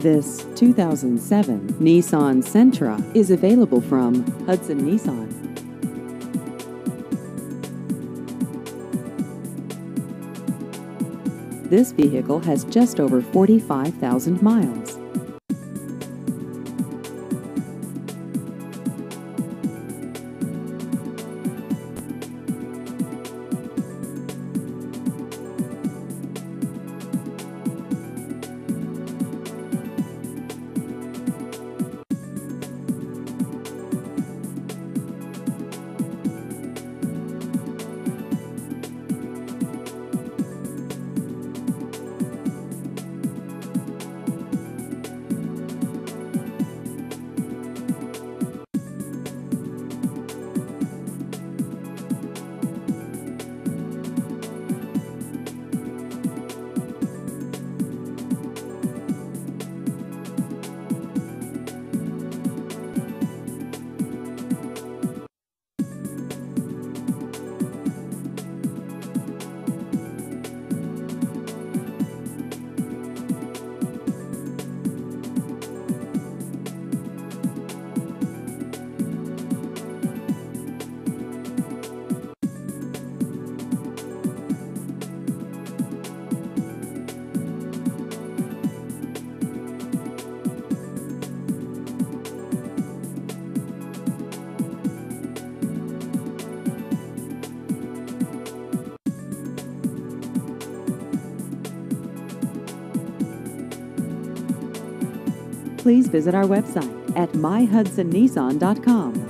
This 2007 Nissan Sentra is available from Hudson Nissan. This vehicle has just over 45,000 miles. Please visit our website at myhudsonnissan.com.